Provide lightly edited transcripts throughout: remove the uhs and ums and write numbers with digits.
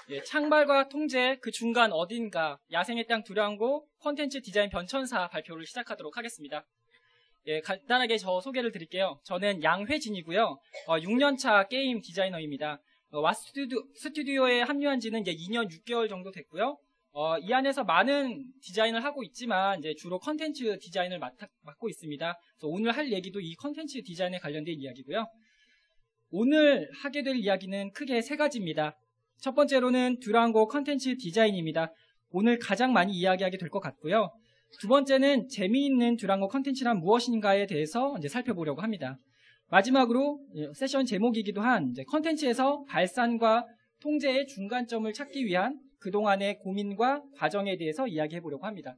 예, 창발과 통제 그 중간 어딘가 야생의 땅 두량고 콘텐츠 디자인 변천사 발표를 시작하도록 하겠습니다. 예, 간단하게 저 소개를 드릴게요. 저는 양회진이고요. 6년차 게임 디자이너입니다. 스튜디오에 합류한 지는 이제 2년 6개월 정도 됐고요. 이 안에서 많은 디자인을 하고 있지만 이제 주로 컨텐츠 디자인을 맡고 있습니다. 그래서 오늘 할 얘기도 이 컨텐츠 디자인에 관련된 이야기고요. 오늘 하게 될 이야기는 크게 세 가지입니다. 첫 번째로는 듀랑고 컨텐츠 디자인입니다. 오늘 가장 많이 이야기하게 될 것 같고요. 두 번째는 재미있는 듀랑고 컨텐츠란 무엇인가에 대해서 이제 살펴보려고 합니다. 마지막으로 세션 제목이기도 한 이제 컨텐츠에서 발산과 통제의 중간점을 찾기 위한 그동안의 고민과 과정에 대해서 이야기해 보려고 합니다.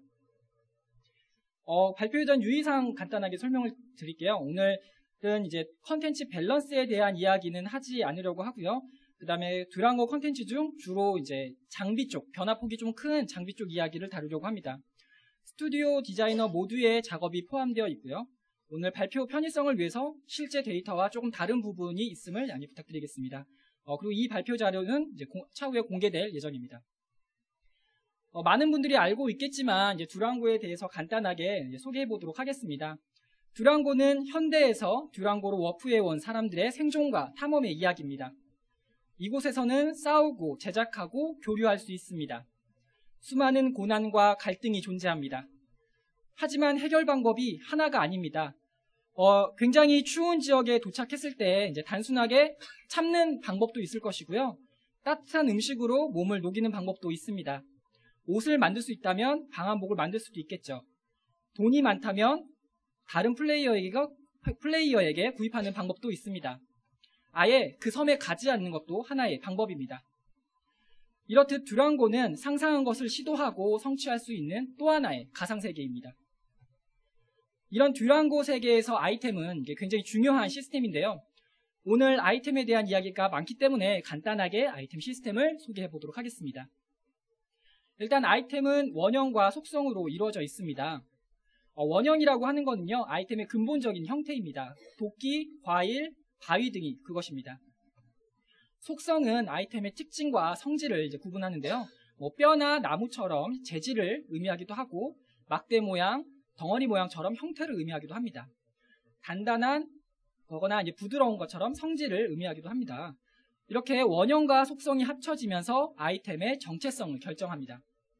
발표 전 유의사항 간단하게 설명을 드릴게요. 오늘은 이제 컨텐츠 밸런스에 대한 이야기는 하지 않으려고 하고요. 그 다음에 듀랑고 컨텐츠 중 주로 이제 장비 쪽, 변화폭이 좀 큰 장비 쪽 이야기를 다루려고 합니다. 스튜디오 디자이너 모두의 작업이 포함되어 있고요. 오늘 발표 편의성을 위해서 실제 데이터와 조금 다른 부분이 있음을 양해 부탁드리겠습니다. 그리고 이 발표 자료는 이제 차후에 공개될 예정입니다. 많은 분들이 알고 있겠지만 이제 듀랑고에 대해서 간단하게 소개해 보도록 하겠습니다. 듀랑고는 현대에서 듀랑고로 워프해온 사람들의 생존과 탐험의 이야기입니다. 이곳에서는 싸우고 제작하고 교류할 수 있습니다. 수많은 고난과 갈등이 존재합니다. 하지만 해결 방법이 하나가 아닙니다. 굉장히 추운 지역에 도착했을 때 이제 단순하게 참는 방법도 있을 것이고요. 따뜻한 음식으로 몸을 녹이는 방법도 있습니다. 옷을 만들 수 있다면 방한복을 만들 수도 있겠죠. 돈이 많다면 다른 플레이어에게 구입하는 방법도 있습니다. 아예 그 섬에 가지 않는 것도 하나의 방법입니다. 이렇듯 듀랑고는 상상한 것을 시도하고 성취할 수 있는 또 하나의 가상세계입니다. 이런 듀랑고 세계에서 아이템은 굉장히 중요한 시스템인데요. 오늘 아이템에 대한 이야기가 많기 때문에 간단하게 아이템 시스템을 소개해 보도록 하겠습니다. 일단 아이템은 원형과 속성으로 이루어져 있습니다. 원형이라고 하는 거는요, 아이템의 근본적인 형태입니다. 도끼, 과일, 바위 등이 그것입니다. 속성은 아이템의 특징과 성질을 이제 구분하는데요. 뼈나 나무처럼 재질을 의미하기도 하고 막대 모양, 덩어리 모양처럼 형태를 의미하기도 합니다. 단단한 거거나 이제 부드러운 것처럼 성질을 의미하기도 합니다. 이렇게 원형과 속성이 합쳐지면서 아이템의 정체성을 결정합니다.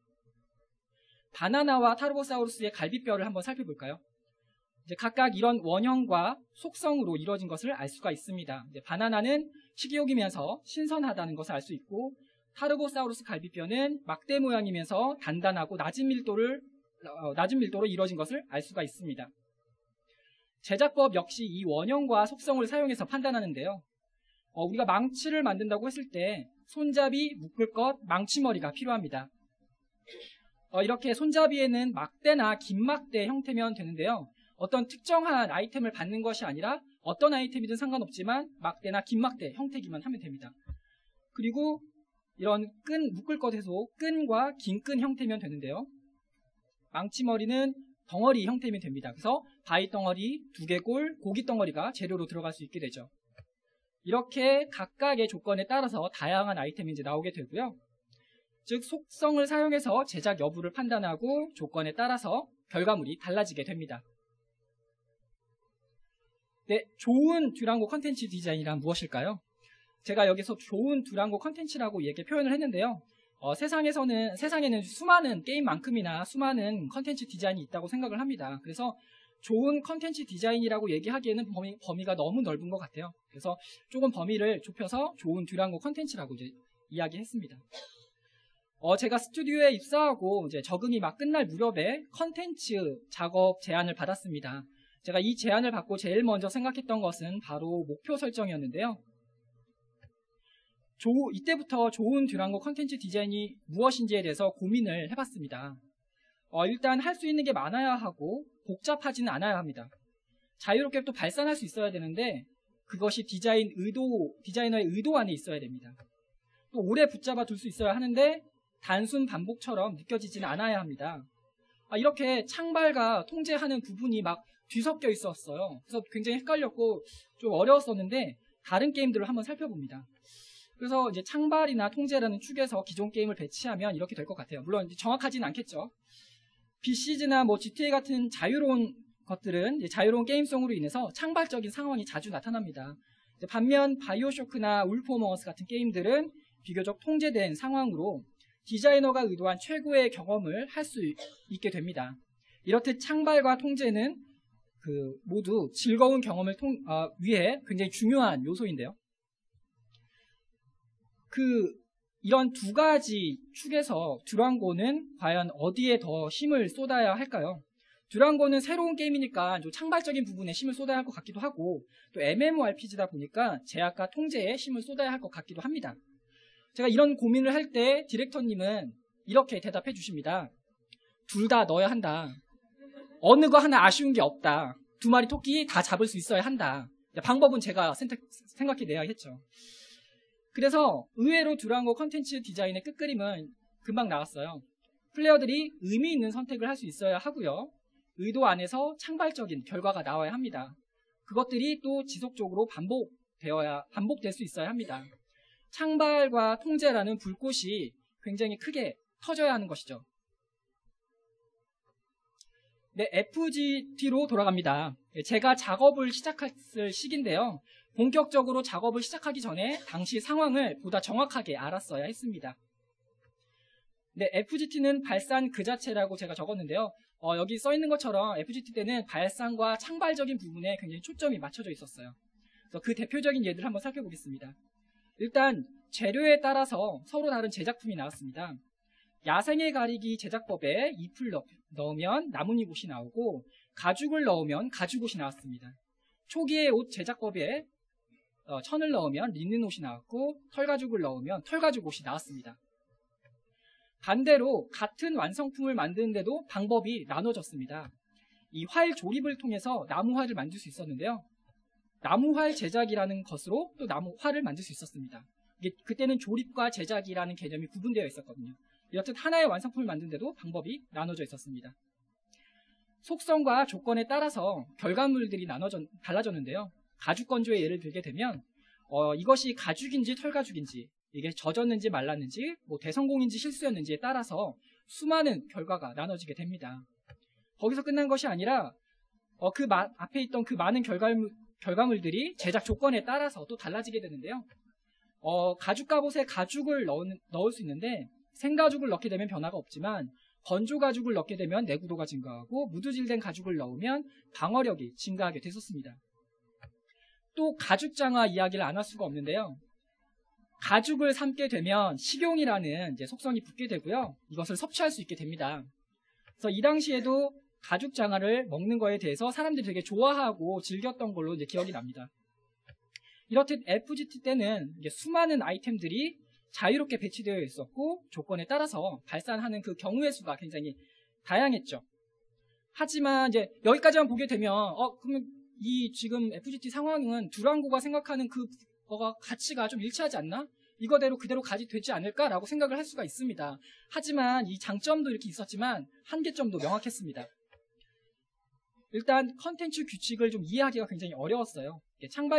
바나나와 타르보사우루스의 갈비뼈를 한번 살펴볼까요? 이제 각각 이런 원형과 속성으로 이루어진 것을 알 수가 있습니다. 이제 바나나는 식이욕이면서 신선하다는 것을 알 수 있고, 타르보사우루스 갈비뼈는 막대 모양이면서 단단하고 낮은 밀도로 이루어진 것을 알 수가 있습니다. 제작법 역시 이 원형과 속성을 사용해서 판단하는데요. 우리가 망치를 만든다고 했을 때 손잡이, 묶을 것, 망치머리가 필요합니다. 이렇게 손잡이에는 막대나 긴 막대 형태면 되는데요. 어떤 특정한 아이템을 받는 것이 아니라 어떤 아이템이든 상관없지만 막대나 긴 막대 형태기만 하면 됩니다. 그리고 이런 묶을 것에서 끈과 긴 끈 형태면 되는데요. 망치머리는 덩어리 형태면 됩니다. 그래서 바위 덩어리, 두개골, 고기 덩어리가 재료로 들어갈 수 있게 되죠. 이렇게 각각의 조건에 따라서 다양한 아이템이 이제 나오게 되고요. 즉 속성을 사용해서 제작 여부를 판단하고 조건에 따라서 결과물이 달라지게 됩니다. 네, 좋은 듀랑고 컨텐츠 디자인이란 무엇일까요? 제가 여기서 좋은 듀랑고 컨텐츠라고 표현을 했는데요. 세상에는 수많은 게임만큼이나 수많은 컨텐츠 디자인이 있다고 생각을 합니다. 그래서 좋은 컨텐츠 디자인이라고 얘기하기에는 범위가 너무 넓은 것 같아요. 그래서 조금 범위를 좁혀서 좋은 듀랑고 컨텐츠라고 이제 이야기했습니다. 제가 스튜디오에 입사하고 이제 적응이 막 끝날 무렵에 컨텐츠 작업 제안을 받았습니다. 제가 이 제안을 받고 제일 먼저 생각했던 것은 바로 목표 설정이었는데요. 이때부터 좋은 듀랑고 컨텐츠 디자인이 무엇인지에 대해서 고민을 해봤습니다. 일단 할 수 있는 게 많아야 하고 복잡하지는 않아야 합니다. 자유롭게 또 발산할 수 있어야 되는데 그것이 디자이너의 의도 안에 있어야 됩니다. 또 오래 붙잡아 둘 수 있어야 하는데 단순 반복처럼 느껴지지는 않아야 합니다. 이렇게 창발과 통제하는 부분이 막 뒤섞여 있었어요. 그래서 굉장히 헷갈렸고 좀 어려웠었는데 다른 게임들을 한번 살펴봅니다. 그래서 이제 창발이나 통제라는 축에서 기존 게임을 배치하면 이렇게 될 것 같아요. 물론 정확하지는 않겠죠. BCG나 뭐 GTA 같은 자유로운 것들은 이제 자유로운 게임성으로 인해서 창발적인 상황이 자주 나타납니다. 반면 바이오쇼크나 울프 어몽 어스 같은 게임들은 비교적 통제된 상황으로 디자이너가 의도한 최고의 경험을 할 수 있게 됩니다. 이렇듯 창발과 통제는 모두 즐거운 경험을 위해 굉장히 중요한 요소인데요. 이런 두 가지 축에서 듀랑고는 과연 어디에 더 힘을 쏟아야 할까요? 듀랑고는 새로운 게임이니까 좀 창발적인 부분에 힘을 쏟아야 할 것 같기도 하고, 또 MMORPG다 보니까 제약과 통제에 힘을 쏟아야 할 것 같기도 합니다. 제가 이런 고민을 할 때 디렉터님은 이렇게 대답해 주십니다. 둘 다 넣어야 한다. 어느 거 하나 아쉬운 게 없다. 두 마리 토끼 다 잡을 수 있어야 한다. 방법은 제가 생각해내야 했죠. 그래서 의외로 듀랑고 컨텐츠 디자인의 끝그림은 금방 나왔어요. 플레이어들이 의미 있는 선택을 할 수 있어야 하고요. 의도 안에서 창발적인 결과가 나와야 합니다. 그것들이 또 지속적으로 반복될 수 있어야 합니다. 창발과 통제라는 불꽃이 굉장히 크게 터져야 하는 것이죠. 네, FGT로 돌아갑니다. 제가 작업을 시작했을 시기인데요. 본격적으로 작업을 시작하기 전에 당시 상황을 보다 정확하게 알았어야 했습니다. 네, FGT는 발산 그 자체라고 제가 적었는데요. 여기 써 있는 것처럼 FGT 때는 발산과 창발적인 부분에 굉장히 초점이 맞춰져 있었어요. 그래서 그 대표적인 예들을 한번 살펴보겠습니다. 일단 재료에 따라서 서로 다른 제작품이 나왔습니다. 야생의 가리기 제작법에 잎을 넣으면 나뭇잎 옷이 나오고 가죽을 넣으면 가죽 옷이 나왔습니다. 초기의 옷 제작법에 천을 넣으면 리넨 옷이 나왔고 털가죽을 넣으면 털가죽 옷이 나왔습니다. 반대로 같은 완성품을 만드는데도 방법이 나눠졌습니다. 이 활 조립을 통해서 나무활을 만들 수 있었는데요. 나무활 제작이라는 것으로 또 나무활을 만들 수 있었습니다. 그때는 조립과 제작이라는 개념이 구분되어 있었거든요. 이렇듯 하나의 완성품을 만드는데도 방법이 나눠져 있었습니다. 속성과 조건에 따라서 결과물들이 달라졌는데요. 가죽 건조의 예를 들게 되면 이것이 가죽인지 털가죽인지 이게 젖었는지 말랐는지 대성공인지 실수였는지에 따라서 수많은 결과가 나눠지게 됩니다. 거기서 끝난 것이 아니라 앞에 있던 그 많은 결과물들이 제작 조건에 따라서 또 달라지게 되는데요. 가죽 갑옷에 가죽을 넣을 수 있는데 생가죽을 넣게 되면 변화가 없지만 건조 가죽을 넣게 되면 내구도가 증가하고 무두질된 가죽을 넣으면 방어력이 증가하게 됐었습니다. 또 가죽 장화 이야기를 안 할 수가 없는데요. 가죽을 삶게 되면 식용이라는 이제 속성이 붙게 되고요. 이것을 섭취할 수 있게 됩니다. 그래서 이 당시에도 가죽 장화를 먹는 거에 대해서 사람들이 되게 좋아하고 즐겼던 걸로 이제 기억이 납니다. 이렇듯 FGT 때는 이제 수많은 아이템들이 자유롭게 배치되어 있었고 조건에 따라서 발산하는 그 경우의 수가 굉장히 다양했죠. 하지만 이제 여기까지만 보게 되면 그러면 이 지금 FGT 상황은 듀랑고가 생각하는 그거가 가치가 좀 일치하지 않나? 이거대로 그대로 가지 되지 않을까라고 생각을 할 수가 있습니다. 하지만 이 장점도 이렇게 있었지만 한계점도 명확했습니다. 일단 컨텐츠 규칙을 좀 이해하기가 굉장히 어려웠어요. 창발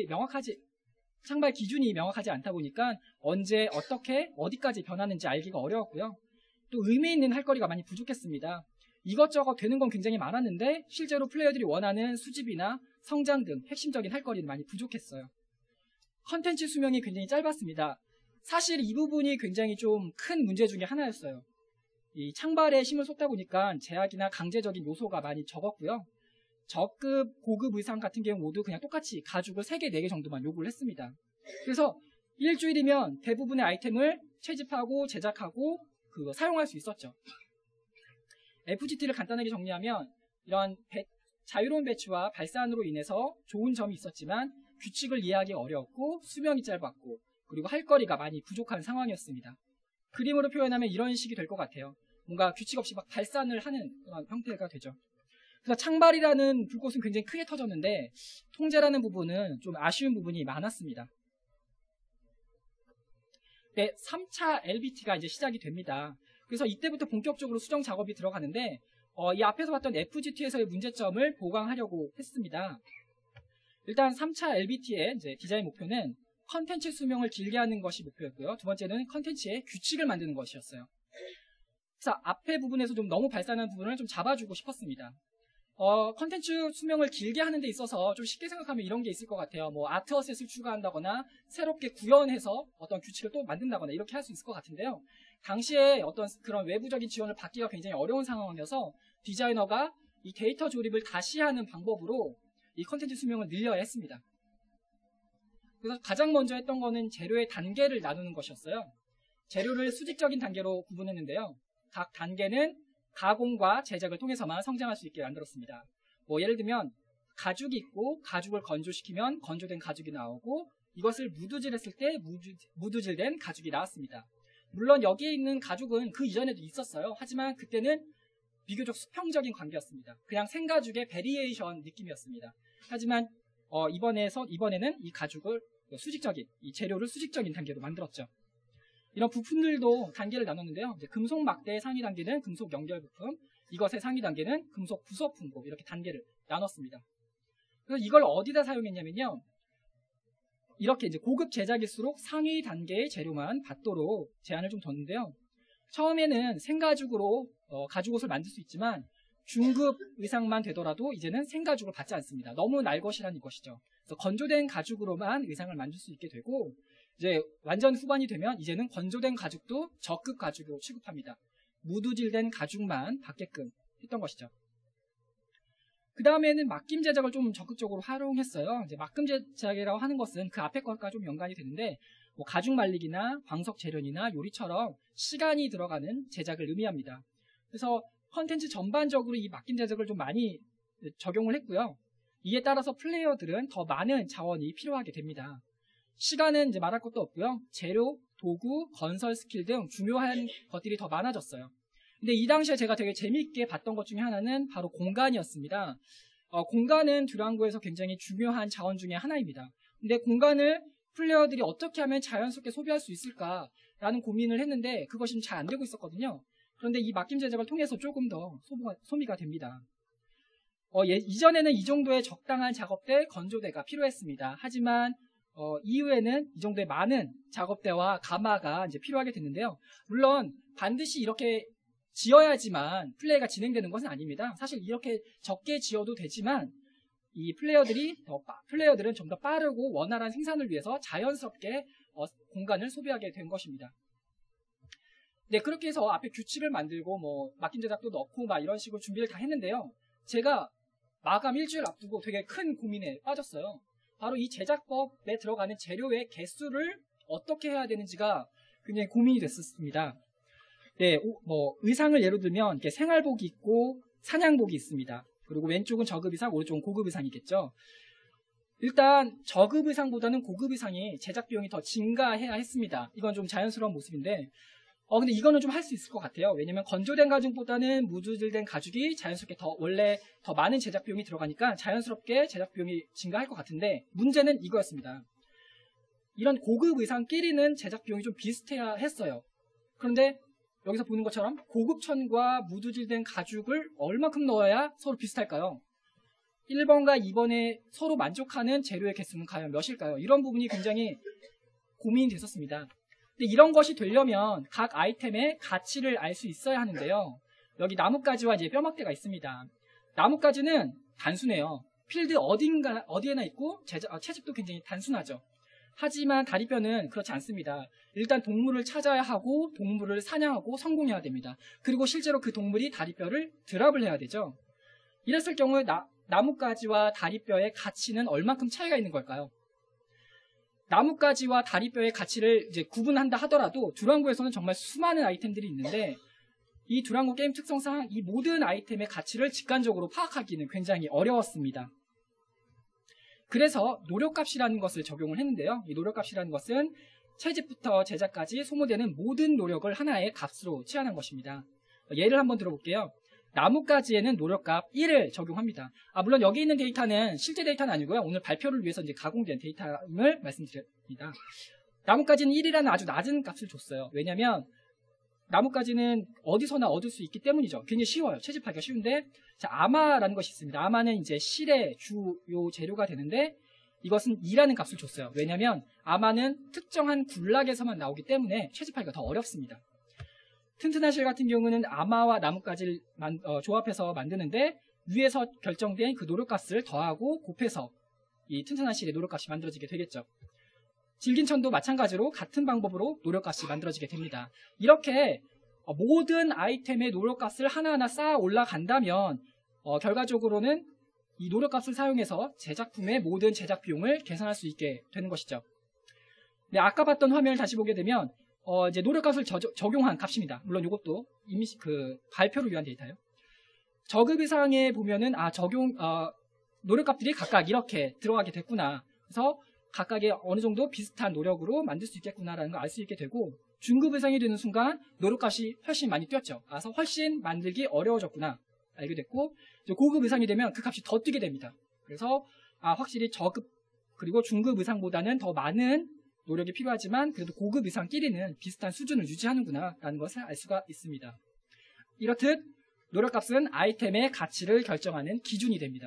기준이 명확하지 않다 보니까 언제 어떻게 어디까지 변하는지 알기가 어려웠고요. 또 의미 있는 할 거리가 많이 부족했습니다. 이것저것 되는 건 굉장히 많았는데 실제로 플레이어들이 원하는 수집이나 성장 등 핵심적인 할 거리는 많이 부족했어요. 컨텐츠 수명이 굉장히 짧았습니다. 사실 이 부분이 굉장히 좀 큰 문제 중에 하나였어요. 이 창발에 힘을 쏟다 보니까 제약이나 강제적인 요소가 많이 적었고요. 저급, 고급 의상 같은 경우 모두 그냥 똑같이 가죽을 3개, 4개 정도만 요구를 했습니다. 그래서 일주일이면 대부분의 아이템을 채집하고 제작하고 사용할 수 있었죠. FGT를 간단하게 정리하면 이런 자유로운 배치와 발산으로 인해서 좋은 점이 있었지만 규칙을 이해하기 어려웠고 수명이 짧았고 그리고 할 거리가 많이 부족한 상황이었습니다. 그림으로 표현하면 이런 식이 될 것 같아요. 뭔가 규칙 없이 막 발산을 하는 그런 형태가 되죠. 그래서 창발이라는 불꽃은 굉장히 크게 터졌는데 통제라는 부분은 좀 아쉬운 부분이 많았습니다. 네, 3차 LBT가 이제 시작이 됩니다. 그래서 이때부터 본격적으로 수정 작업이 들어가는데 이 앞에서 봤던 FGT에서의 문제점을 보강하려고 했습니다. 일단 3차 LBT의 이제 디자인 목표는 컨텐츠 수명을 길게 하는 것이 목표였고요. 두 번째는 컨텐츠의 규칙을 만드는 것이었어요. 그래서 앞에 부분에서 좀 너무 발산한 부분을 좀 잡아주고 싶었습니다. 컨텐츠 수명을 길게 하는 데 있어서 좀 쉽게 생각하면 이런 게 있을 것 같아요. 뭐 아트 어셋을 추가한다거나 새롭게 구현해서 어떤 규칙을 또 만든다거나 이렇게 할 수 있을 것 같은데요. 당시에 어떤 그런 외부적인 지원을 받기가 굉장히 어려운 상황이어서 디자이너가 이 데이터 조립을 다시 하는 방법으로 이 컨텐츠 수명을 늘려야 했습니다. 그래서 가장 먼저 했던 거는 재료의 단계를 나누는 것이었어요. 재료를 수직적인 단계로 구분했는데요. 각 단계는 가공과 제작을 통해서만 성장할 수 있게 만들었습니다. 뭐 예를 들면 가죽이 있고 가죽을 건조시키면 건조된 가죽이 나오고 이것을 무두질했을 때 무두질된 가죽이 나왔습니다. 물론 여기에 있는 가죽은 그 이전에도 있었어요. 하지만 그때는 비교적 수평적인 관계였습니다. 그냥 생가죽의 베리에이션 느낌이었습니다. 하지만 이번에는 이 가죽을 수직적인, 이 재료를 수직적인 단계로 만들었죠. 이런 부품들도 단계를 나눴는데요. 이제 금속 막대의 상위 단계는 금속 연결 부품, 이것의 상위 단계는 금속 부속 분고 이렇게 단계를 나눴습니다. 그래서 이걸 어디다 사용했냐면요. 이렇게 이제 고급 제작일수록 상위 단계의 재료만 받도록 제한을 좀 뒀는데요. 처음에는 생가죽으로 가죽옷을 만들 수 있지만 중급 의상만 되더라도 이제는 생가죽을 받지 않습니다. 너무 날것이라는 것이죠. 그래서 건조된 가죽으로만 의상을 만들 수 있게 되고 이제 완전 후반이 되면 이제는 건조된 가죽도 저급 가죽으로 취급합니다. 무두질된 가죽만 받게끔 했던 것이죠. 그 다음에는 맡김 제작을 좀 적극적으로 활용했어요. 이제 맡김 제작이라고 하는 것은 그 앞에 것과 좀 연관이 되는데 뭐 가죽 말리기나 광석 재련이나 요리처럼 시간이 들어가는 제작을 의미합니다. 그래서 컨텐츠 전반적으로 이 맡김 제작을 좀 많이 적용을 했고요. 이에 따라서 플레이어들은 더 많은 자원이 필요하게 됩니다. 시간은 이제 말할 것도 없고요. 재료, 도구, 건설 스킬 등 중요한 것들이 더 많아졌어요. 근데 이 당시에 제가 되게 재미있게 봤던 것 중에 하나는 바로 공간이었습니다. 공간은 듀랑고에서 굉장히 중요한 자원 중에 하나입니다. 근데 공간을 플레이어들이 어떻게 하면 자연스럽게 소비할 수 있을까라는 고민을 했는데 그것이 잘 안 되고 있었거든요. 그런데 이 맡김 제작을 통해서 조금 더 소비가 됩니다. 이전에는 이 정도의 적당한 작업대, 건조대가 필요했습니다. 하지만 이후에는 이 정도의 많은 작업대와 가마가 이제 필요하게 됐는데요. 물론 반드시 이렇게 지어야지만 플레이가 진행되는 것은 아닙니다. 사실 이렇게 적게 지어도 되지만 이 플레이어들은 좀 더 빠르고 원활한 생산을 위해서 자연스럽게 공간을 소비하게 된 것입니다. 네, 그렇게 해서 앞에 규칙을 만들고 뭐 맡김 제작도 넣고 막 이런 식으로 준비를 다 했는데요. 제가 마감 일주일 앞두고 되게 큰 고민에 빠졌어요. 바로 이 제작법에 들어가는 재료의 개수를 어떻게 해야 되는지가 굉장히 고민이 됐었습니다. 네, 뭐 의상을 예로 들면 이렇게 생활복이 있고 사냥복이 있습니다. 그리고 왼쪽은 저급 의상, 오른쪽은 고급 의상이겠죠. 일단 저급 의상보다는 고급 의상이 제작 비용이 더 증가해야 했습니다. 이건 좀 자연스러운 모습인데 근데 이거는 좀 할 수 있을 것 같아요. 왜냐면 건조된 가죽보다는 무두질된 가죽이 자연스럽게 원래 더 많은 제작 비용이 들어가니까 자연스럽게 제작 비용이 증가할 것 같은데 문제는 이거였습니다. 이런 고급 의상끼리는 제작 비용이 좀 비슷해야 했어요. 그런데 여기서 보는 것처럼 고급천과 무두질된 가죽을 얼마큼 넣어야 서로 비슷할까요? 1번과 2번에 서로 만족하는 재료의 개수는 과연 몇일까요? 이런 부분이 굉장히 고민이 됐었습니다. 근데 이런 것이 되려면 각 아이템의 가치를 알 수 있어야 하는데요. 여기 나뭇가지와 이제 뼈막대가 있습니다. 나뭇가지는 단순해요. 필드 어디에나 있고 채집도 굉장히 단순하죠. 하지만 다리뼈는 그렇지 않습니다. 일단 동물을 찾아야 하고 동물을 사냥하고 성공해야 됩니다. 그리고 실제로 그 동물이 다리뼈를 드랍을 해야 되죠. 이랬을 경우에 나뭇가지와 다리뼈의 가치는 얼마큼 차이가 있는 걸까요? 나뭇가지와 다리뼈의 가치를 이제 구분한다 하더라도 듀랑고에서는 정말 수많은 아이템들이 있는데 이 듀랑고 게임 특성상 이 모든 아이템의 가치를 직관적으로 파악하기는 굉장히 어려웠습니다. 그래서 노력값이라는 것을 적용을 했는데요. 이 노력값이라는 것은 채집부터 제작까지 소모되는 모든 노력을 하나의 값으로 치환한 것입니다. 예를 한번 들어볼게요. 나뭇가지에는 노력값 1을 적용합니다. 물론 여기 있는 데이터는 실제 데이터는 아니고요. 오늘 발표를 위해서 이제 가공된 데이터임을 말씀드립니다. 나뭇가지는 1이라는 아주 낮은 값을 줬어요. 왜냐하면 나뭇가지는 어디서나 얻을 수 있기 때문이죠. 굉장히 쉬워요. 채집하기가 쉬운데, 자, 아마라는 것이 있습니다. 아마는 이제 실의 주요 재료가 되는데, 이것은 2라는 값을 줬어요. 왜냐하면 아마는 특정한 군락에서만 나오기 때문에 채집하기가 더 어렵습니다. 튼튼한 실 같은 경우는 아마와 나뭇가지를 조합해서 만드는데 위에서 결정된 그 노력값을 더하고 곱해서 이 튼튼한 실의 노력값이 만들어지게 되겠죠. 질긴 천도 마찬가지로 같은 방법으로 노력값이 만들어지게 됩니다. 이렇게 모든 아이템의 노력값을 하나하나 쌓아 올라간다면 결과적으로는 이 노력값을 사용해서 제작품의 모든 제작 비용을 계산할 수 있게 되는 것이죠. 네, 아까 봤던 화면을 다시 보게 되면 이제 노력값을 적용한 값입니다. 물론 이것도 이미 발표를 위한 데이터예요. 저급이상에 보면은 노력값들이 각각 이렇게 들어가게 됐구나. 그래서 각각의 어느 정도 비슷한 노력으로 만들 수 있겠구나라는 걸 알 수 있게 되고, 중급 이상이 되는 순간 노력값이 훨씬 많이 뛰었죠. 그래서 훨씬 만들기 어려워졌구나 알게 됐고, 고급 이상이 되면 그 값이 더 뛰게 됩니다. 그래서 확실히 저급 그리고 중급 이상보다는 더 많은 노력이 필요하지만 그래도 고급 이상끼리는 비슷한 수준을 유지하는구나 라는 것을 알 수가 있습니다. 이렇듯 노력값은 아이템의 가치를 결정하는 기준이 됩니다.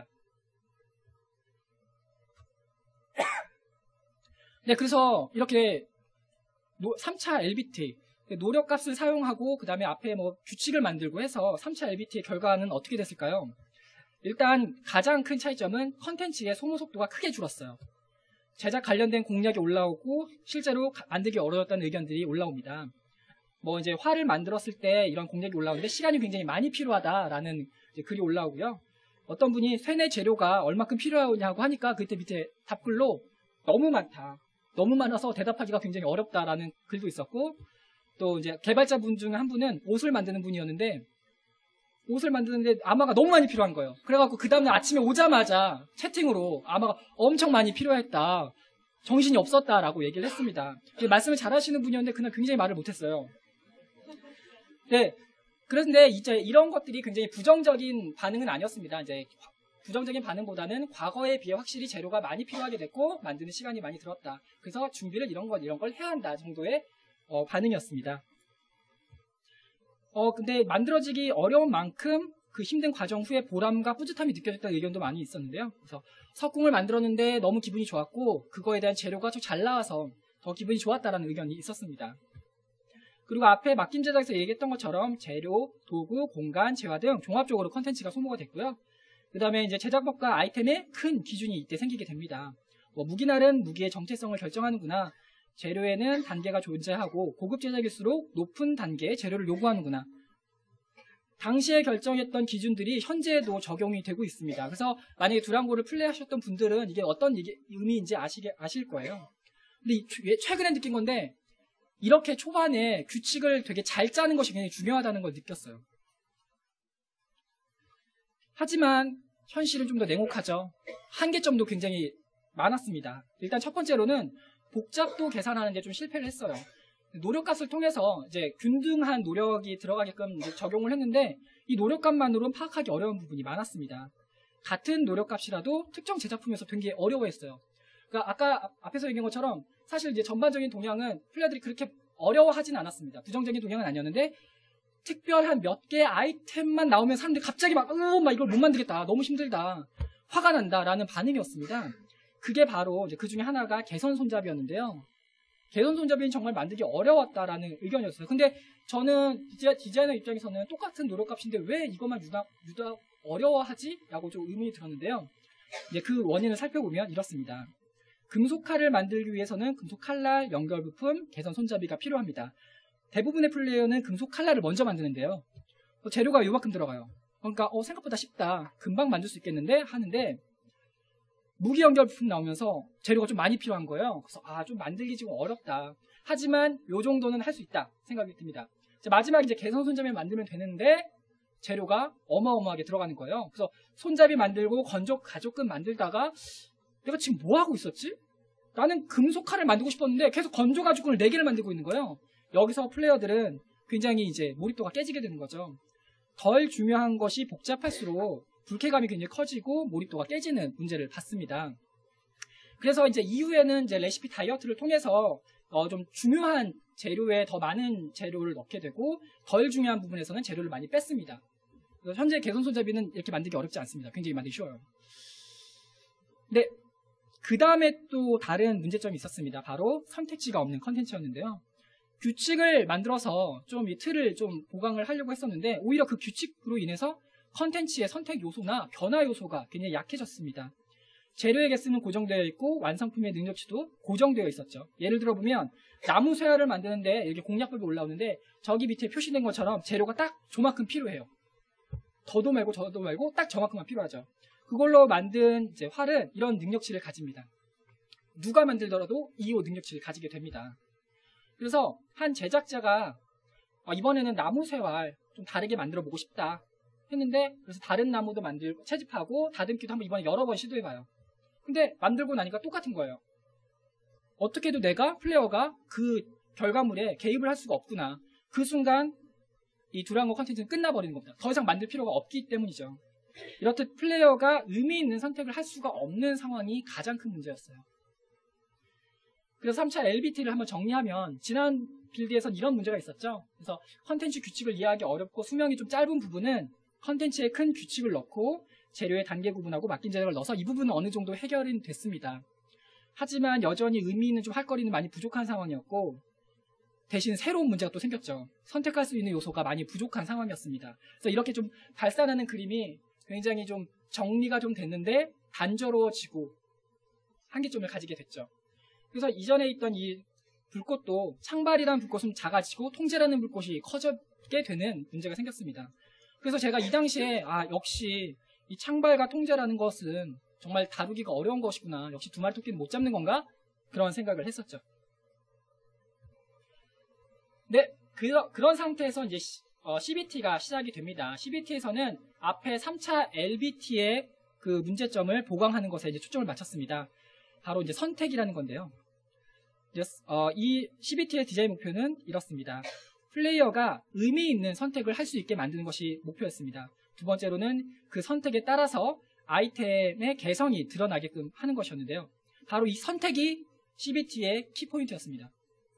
네, 그래서 이렇게 3차 LBT, 노력값을 사용하고 그 다음에 앞에 규칙을 만들고 해서 3차 LBT의 결과는 어떻게 됐을까요? 일단 가장 큰 차이점은 컨텐츠의 소모 속도가 크게 줄었어요. 제작 관련된 공략이 올라오고 실제로 만들기 어려웠다는 의견들이 올라옵니다. 이제 활을 만들었을 때 이런 공략이 올라오는데 시간이 굉장히 많이 필요하다라는 글이 올라오고요. 어떤 분이 쇠뇌 재료가 얼마큼 필요하냐고 하니까 그때 밑에 답글로 너무 많다. 너무 많아서 대답하기가 굉장히 어렵다라는 글도 있었고, 또 이제 개발자분 중 한 분은 옷을 만드는 분이었는데 옷을 만드는데 아마가 너무 많이 필요한 거예요. 그래갖고 그 다음날 아침에 오자마자 채팅으로 아마가 엄청 많이 필요했다. 정신이 없었다라고 얘기를 했습니다. 말씀을 잘 하시는 분이었는데 그날 굉장히 말을 못했어요. 네. 그런데 이제 이런 것들이 굉장히 부정적인 반응은 아니었습니다. 이제 부정적인 반응보다는 과거에 비해 확실히 재료가 많이 필요하게 됐고 만드는 시간이 많이 들었다. 그래서 준비를 이런 걸 해야 한다 정도의 반응이었습니다. 근데 만들어지기 어려운 만큼 그 힘든 과정 후에 보람과 뿌듯함이 느껴졌다는 의견도 많이 있었는데요. 그래서 석궁을 만들었는데 너무 기분이 좋았고 그거에 대한 재료가 좀 잘 나와서 더 기분이 좋았다라는 의견이 있었습니다. 그리고 앞에 맡김 제작에서 얘기했던 것처럼 재료, 도구, 공간, 재화 등 종합적으로 컨텐츠가 소모가 됐고요. 그 다음에 이제 제작법과 아이템의 큰 기준이 이때 생기게 됩니다. 무기날은 무기의 정체성을 결정하는구나. 재료에는 단계가 존재하고 고급 제작일수록 높은 단계의 재료를 요구하는구나. 당시에 결정했던 기준들이 현재에도 적용이 되고 있습니다. 그래서 만약에 두랑고를 플레이하셨던 분들은 이게 어떤 의미인지 아실 거예요. 근데 최근에 느낀 건데 이렇게 초반에 규칙을 되게 잘 짜는 것이 굉장히 중요하다는 걸 느꼈어요. 하지만 현실은 좀 더 냉혹하죠. 한계점도 굉장히 많았습니다. 일단 첫 번째로는 복잡도 계산하는데 좀 실패를 했어요. 노력값을 통해서 이제 균등한 노력이 들어가게끔 이제 적용을 했는데 이 노력값만으로는 파악하기 어려운 부분이 많았습니다. 같은 노력값이라도 특정 제작품에서 되게 어려워했어요. 그러니까 아까 앞에서 얘기한 것처럼 사실 이제 전반적인 동향은 플레이어들이 그렇게 어려워하진 않았습니다. 부정적인 동향은 아니었는데 특별한 몇 개의 아이템만 나오면 사람들이 갑자기 막 이걸 못 만들겠다. 너무 힘들다. 화가 난다라는 반응이었습니다. 그게 바로 이제 그 중에 하나가 개선 손잡이였는데요. 개선 손잡이는 정말 만들기 어려웠다라는 의견이었어요. 근데 저는 디자이너 입장에서는 똑같은 노력값인데 왜 이것만 유독 어려워하지? 라고 좀 의문이 들었는데요. 이제 그 원인을 살펴보면 이렇습니다. 금속칼을 만들기 위해서는 금속 칼날, 연결 부품, 개선 손잡이가 필요합니다. 대부분의 플레이어는 금속 칼날을 먼저 만드는데요. 재료가 요만큼 들어가요. 그러니까 생각보다 쉽다. 금방 만들 수 있겠는데 하는데 무기 연결 부품 나오면서 재료가 좀 많이 필요한 거예요. 그래서 좀 만들기 지금 어렵다. 하지만 요 정도는 할 수 있다 생각이 듭니다. 마지막에 이제 개선 손잡이 만들면 되는데 재료가 어마어마하게 들어가는 거예요. 그래서 손잡이 만들고 가죽끈 만들다가 내가 지금 뭐 하고 있었지? 나는 금속 칼을 만들고 싶었는데 계속 건조 가죽끈을 4개를 만들고 있는 거예요. 여기서 플레이어들은 굉장히 이제 몰입도가 깨지게 되는 거죠. 덜 중요한 것이 복잡할수록 불쾌감이 굉장히 커지고 몰입도가 깨지는 문제를 봤습니다. 그래서 이제 이후에는 이제 레시피 다이어트를 통해서 좀 중요한 재료에 더 많은 재료를 넣게 되고 덜 중요한 부분에서는 재료를 많이 뺐습니다. 현재 개선 손잡이는 이렇게 만들기 어렵지 않습니다. 굉장히 만들기 쉬워요. 네, 그 다음에 또 다른 문제점이 있었습니다. 바로 선택지가 없는 컨텐츠였는데요. 규칙을 만들어서 좀 이 틀을 좀 보강을 하려고 했었는데 오히려 그 규칙으로 인해서 컨텐츠의 선택 요소나 변화 요소가 굉장히 약해졌습니다. 재료의 개수는 고정되어 있고 완성품의 능력치도 고정되어 있었죠. 예를 들어 보면 나무 쇠화를 만드는데 이렇게 공략법이 올라오는데 저기 밑에 표시된 것처럼 재료가 딱 저만큼 필요해요. 더도 말고 저도 말고 딱 저만큼만 필요하죠. 그걸로 만든 이제 활은 이런 능력치를 가집니다. 누가 만들더라도 이 능력치를 가지게 됩니다. 그래서 한 제작자가 이번에는 나무 쇠활 좀 다르게 만들어 보고 싶다 했는데 그래서 다른 나무도 만들고 채집하고 다듬기도 한번 이번에 여러 번 시도해봐요. 근데 만들고 나니까 똑같은 거예요. 어떻게 해도 내가 플레이어가 그 결과물에 개입을 할 수가 없구나. 그 순간 이 듀랑고 컨텐츠는 끝나버리는 겁니다. 더 이상 만들 필요가 없기 때문이죠. 이렇듯 플레이어가 의미 있는 선택을 할 수가 없는 상황이 가장 큰 문제였어요. 그래서 3차 LBT를 한번 정리하면 지난 빌드에선 이런 문제가 있었죠. 그래서 컨텐츠 규칙을 이해하기 어렵고 수명이 좀 짧은 부분은 컨텐츠에 큰 규칙을 넣고 재료의 단계 구분하고 맡긴 제작을 넣어서 이 부분은 어느 정도 해결이 됐습니다. 하지만 여전히 의미 있는 좀 할 거리는 많이 부족한 상황이었고 대신 새로운 문제가 또 생겼죠. 선택할 수 있는 요소가 많이 부족한 상황이었습니다. 그래서 이렇게 좀 발산하는 그림이 굉장히 좀 정리가 좀 됐는데 단조로워지고 한계점을 가지게 됐죠. 그래서 이전에 있던 이 불꽃도 창발이라는 불꽃은 작아지고 통제라는 불꽃이 커지게 되는 문제가 생겼습니다. 그래서 제가 이 당시에 역시 이 창발과 통제라는 것은 정말 다루기가 어려운 것이구나. 역시 두 마리 토끼는 못 잡는 건가? 그런 생각을 했었죠. 네, 그런 상태에서 이제 CBT가 시작이 됩니다. CBT에서는 앞에 3차 LBT의 그 문제점을 보강하는 것에 이제 초점을 맞췄습니다. 바로 이제 선택이라는 건데요. 이 CBT의 디자인 목표는 이렇습니다. 플레이어가 의미 있는 선택을 할 수 있게 만드는 것이 목표였습니다. 두 번째로는 그 선택에 따라서 아이템의 개성이 드러나게끔 하는 것이었는데요. 바로 이 선택이 CBT의 키포인트였습니다.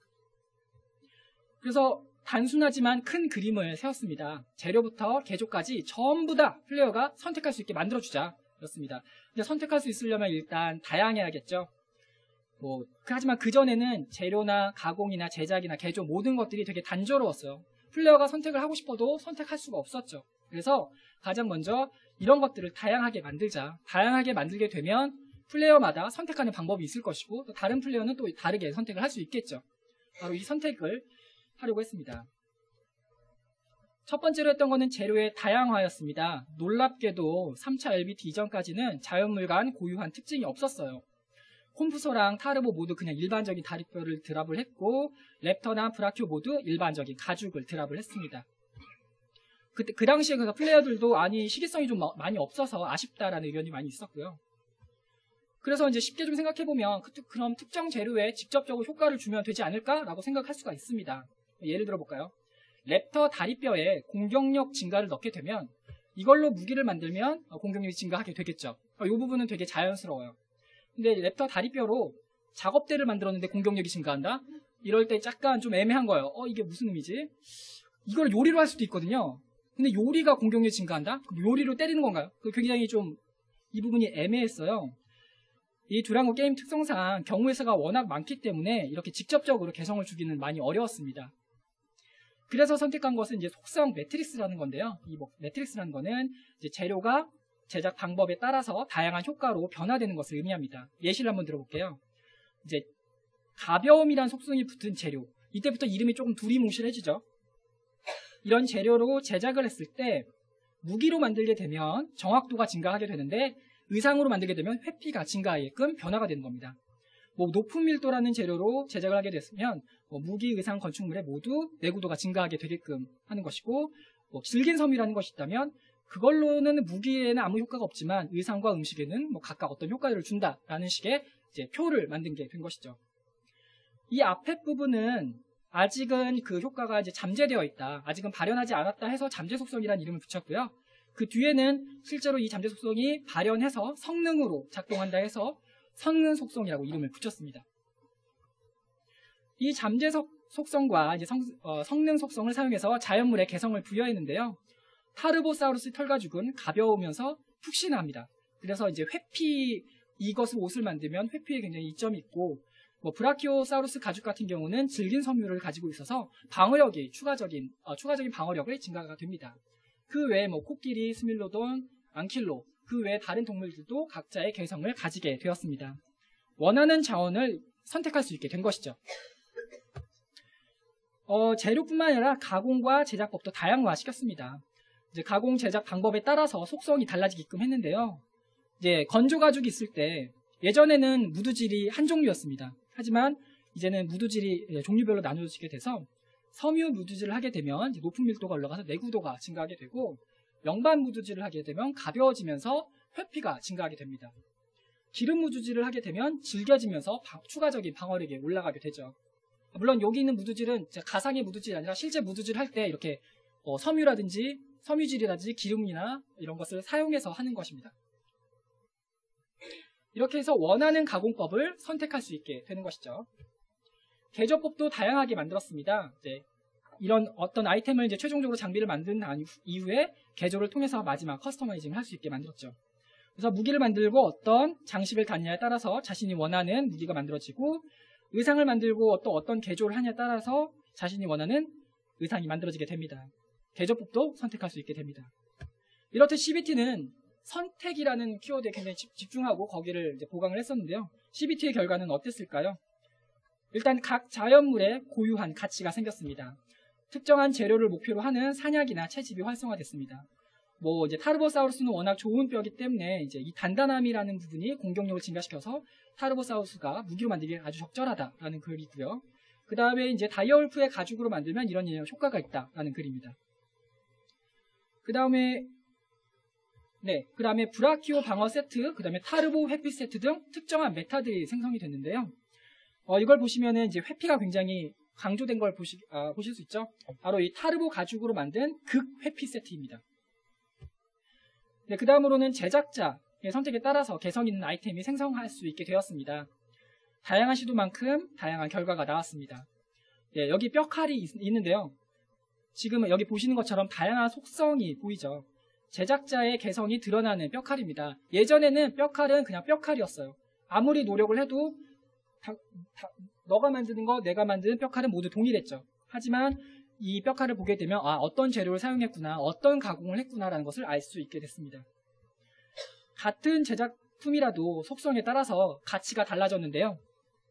그래서 단순하지만 큰 그림을 세웠습니다. 재료부터 개조까지 전부 다 플레이어가 선택할 수 있게 만들어주자. 그렇습니다. 근데 선택할 수 있으려면 일단 다양해야겠죠. 하지만 그전에는 재료나 가공이나 제작이나 개조 모든 것들이 되게 단조로웠어요. 플레이어가 선택을 하고 싶어도 선택할 수가 없었죠. 그래서 가장 먼저 이런 것들을 다양하게 만들자. 다양하게 만들게 되면 플레이어마다 선택하는 방법이 있을 것이고 또 다른 플레이어는 또 다르게 선택을 할 수 있겠죠. 바로 이 선택을 하려고 했습니다. 첫 번째로 했던 거는 재료의 다양화였습니다. 놀랍게도 3차 LBT 이전까지는 자연물간 고유한 특징이 없었어요. 콤프소랑 타르보 모두 그냥 일반적인 다리뼈를 드랍을 했고 랩터나 브라키오 모두 일반적인 가죽을 드랍을 했습니다. 그 당시에 그 플레이어들도 시기성이 좀 많이 없어서 아쉽다라는 의견이 많이 있었고요. 그래서 이제 쉽게 좀 생각해보면 그럼 특정 재료에 직접적으로 효과를 주면 되지 않을까라고 생각할 수가 있습니다. 예를 들어볼까요? 랩터 다리뼈에 공격력 증가를 넣게 되면 이걸로 무기를 만들면 공격력이 증가하게 되겠죠. 이 부분은 되게 자연스러워요. 근데 랩터 다리뼈로 작업대를 만들었는데 공격력이 증가한다? 이럴 때 약간 좀 애매한 거예요. 이게 무슨 의미지? 이걸 요리로 할 수도 있거든요. 근데 요리가 공격력이 증가한다? 그럼 요리로 때리는 건가요? 굉장히 좀 이 부분이 애매했어요. 이 듀랑고 게임 특성상 경우의 수가 워낙 많기 때문에 이렇게 직접적으로 개성을 주기는 많이 어려웠습니다. 그래서 선택한 것은 이제 속성 매트릭스라는 건데요. 이 매트릭스라는 거는 이제 재료가 제작 방법에 따라서 다양한 효과로 변화되는 것을 의미합니다. 예시를 한번 들어볼게요. 이제 가벼움이란 속성이 붙은 재료. 이때부터 이름이 조금 두리뭉실해지죠. 이런 재료로 제작을 했을 때 무기로 만들게 되면 정확도가 증가하게 되는데 의상으로 만들게 되면 회피가 증가하게끔 변화가 되는 겁니다. 높은 밀도라는 재료로 제작을 하게 됐으면 무기, 의상, 건축물에 모두 내구도가 증가하게 되게끔 하는 것이고 질긴 섬유라는 것이 있다면 그걸로는 무기에는 아무 효과가 없지만 의상과 음식에는 각각 어떤 효과를 준다라는 식의 이제 표를 만든 게 된 것이죠. 이 앞에 부분은 아직은 그 효과가 이제 잠재되어 있다. 아직은 발현하지 않았다 해서 잠재 속성이라는 이름을 붙였고요. 그 뒤에는 실제로 이 잠재 속성이 발현해서 성능으로 작동한다 해서 성능 속성이라고 이름을 붙였습니다. 이 잠재 속성과 이제 성능 속성을 사용해서 자연물에 개성을 부여했는데요. 타르보사우루스 털가죽은 가벼우면서 푹신합니다. 그래서 이제 회피 이것으로 옷을 만들면 회피에 굉장히 이점이 있고, 뭐 브라키오사우루스 가죽 같은 경우는 질긴 섬유를 가지고 있어서 방어력이 추가적인 방어력을 증가가 됩니다. 그 외에 뭐 코끼리, 스밀로돈, 앙킬로, 그 외에 다른 동물들도 각자의 개성을 가지게 되었습니다. 원하는 자원을 선택할 수 있게 된 것이죠. 재료뿐만 아니라 가공과 제작법도 다양화시켰습니다. 이제 가공 제작 방법에 따라서 속성이 달라지게끔 했는데요. 이제 건조 가죽이 있을 때 예전에는 무드질이 한 종류였습니다. 하지만 이제는 무드질이 종류별로 나누어지게 돼서 섬유 무드질을 하게 되면 이제 높은 밀도가 올라가서 내구도가 증가하게 되고, 영반 무드질을 하게 되면 가벼워지면서 회피가 증가하게 됩니다. 기름 무드질을 하게 되면 질겨지면서 추가적인 방어력이 올라가게 되죠. 물론 여기 있는 무드질은 가상의 무드질이 아니라 실제 무드질 할 때 이렇게 섬유질이라든지 기름이나 이런 것을 사용해서 하는 것입니다. 이렇게 해서 원하는 가공법을 선택할 수 있게 되는 것이죠. 개조법도 다양하게 만들었습니다. 이제 이런 어떤 아이템을 이제 최종적으로 장비를 만든 이후에 개조를 통해서 마지막 커스터마이징을 할 수 있게 만들었죠. 그래서 무기를 만들고 어떤 장식을 갖냐에 따라서 자신이 원하는 무기가 만들어지고, 의상을 만들고 어떤 개조를 하냐에 따라서 자신이 원하는 의상이 만들어지게 됩니다. 개조법도 선택할 수 있게 됩니다. 이렇듯 CBT는 선택이라는 키워드에 굉장히 집중하고 거기를 이제 보강을 했었는데요. CBT의 결과는 어땠을까요? 일단 각 자연물에 고유한 가치가 생겼습니다. 특정한 재료를 목표로 하는 산약이나 채집이 활성화됐습니다. 뭐 이제 타르보사우루스는 워낙 좋은 뼈이기 때문에 이제 이 단단함이라는 부분이 공격력을 증가시켜서 타르보사우루스가 무기로 만들기에 아주 적절하다라는 글이고요. 그 다음에 이제 다이어울프의 가죽으로 만들면 이런 효과가 있다라는 글입니다. 그 다음에 브라키오 방어 세트, 그 다음에 타르보 회피 세트 등 특정한 메타들이 생성이 됐는데요. 이걸 보시면은 이제 회피가 굉장히 강조된 걸 보실 수 있죠. 바로 이 타르보 가죽으로 만든 극 회피 세트입니다. 네, 그 다음으로는 제작자의 선택에 따라서 개성 있는 아이템이 생성할 수 있게 되었습니다. 다양한 시도만큼 다양한 결과가 나왔습니다. 네, 여기 뼈칼이 있는데요. 지금 여기 보시는 것처럼 다양한 속성이 보이죠. 제작자의 개성이 드러나는 뼈칼입니다. 예전에는 뼈칼은 그냥 뼈칼이었어요. 아무리 노력을 해도 너가 만드는 거, 내가 만드는 뼈칼은 모두 동일했죠. 하지만 이 뼈칼을 보게 되면 어떤 재료를 사용했구나, 어떤 가공을 했구나라는 것을 알 수 있게 됐습니다. 같은 제작품이라도 속성에 따라서 가치가 달라졌는데요.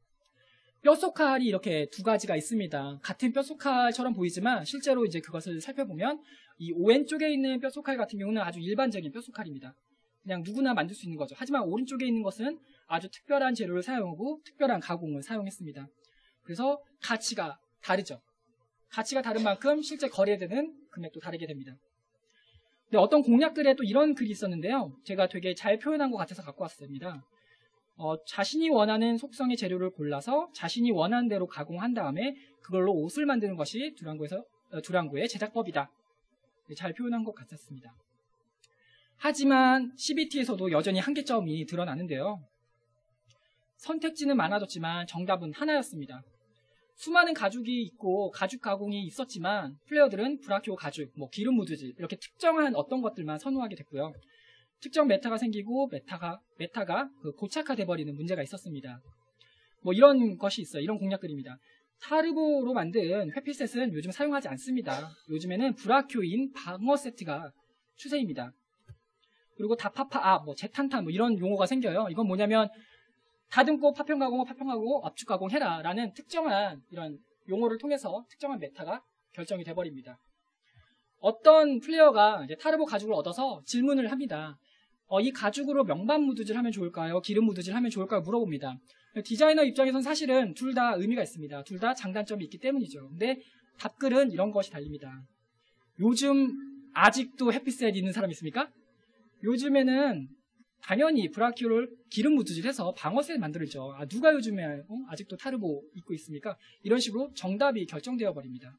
뼛속칼이 이렇게 두 가지가 있습니다. 같은 뼛속칼처럼 보이지만 실제로 이제 그것을 살펴보면 이 왼쪽에 있는 뼛속칼 같은 경우는 아주 일반적인 뼛속칼입니다. 그냥 누구나 만들 수 있는 거죠. 하지만 오른쪽에 있는 것은 아주 특별한 재료를 사용하고 특별한 가공을 사용했습니다. 그래서 가치가 다르죠. 가치가 다른 만큼 실제 거래되는 금액도 다르게 됩니다. 근데 어떤 공략글에 또 이런 글이 있었는데요. 제가 되게 잘 표현한 것 같아서 갖고 왔습니다. 자신이 원하는 속성의 재료를 골라서 자신이 원하는 대로 가공한 다음에 그걸로 옷을 만드는 것이 두랑고의 제작법이다. 잘 표현한 것 같았습니다. 하지만 CBT에서도 여전히 한계점이 드러나는데요. 선택지는 많아졌지만 정답은 하나였습니다. 수많은 가죽이 있고 가죽 가공이 있었지만 플레이어들은 브라키오 가죽, 기름 무드질 이렇게 특정한 어떤 것들만 선호하게 됐고요. 특정 메타가 생기고 메타가 고착화돼 버리는 문제가 있었습니다. 이런 것이 있어요. 이런 공략글입니다. 타르보로 만든 회피셋은 요즘 사용하지 않습니다. 요즘에는 브라키오인 방어 세트가 추세입니다. 그리고 다파파, 재탄탄 이런 용어가 생겨요. 이건 뭐냐면 다듬고 파평하고 압축 가공해라 라는 특정한 이런 용어를 통해서 특정한 메타가 결정이 돼버립니다. 어떤 플레이어가 이제 타르보 가죽을 얻어서 질문을 합니다. 이 가죽으로 명반 무드질 하면 좋을까요? 기름 무드질 하면 좋을까요? 물어봅니다. 디자이너 입장에선 사실은 둘 다 의미가 있습니다. 둘 다 장단점이 있기 때문이죠. 근데 답글은 이런 것이 달립니다. 요즘 아직도 햇빛셋 있는 사람 있습니까? 요즘에는 당연히 브라키오를 기름 무드질해서 방어셋 만들죠. 누가 요즘에 아직도 타르보 입고 있습니까? 이런 식으로 정답이 결정되어 버립니다.